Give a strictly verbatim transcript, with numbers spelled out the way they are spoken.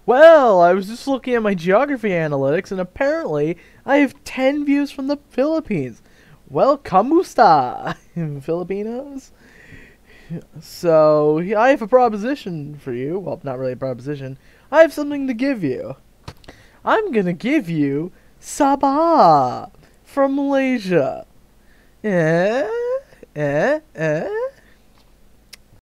Well, I was just looking at my geography analytics, and apparently I have ten views from the Philippines. Well, kamusta, Filipinos? So, I have a proposition for you. Well, not really a proposition. I have something to give you. I'm gonna give you Sabah from Malaysia. Eh? Eh? Eh?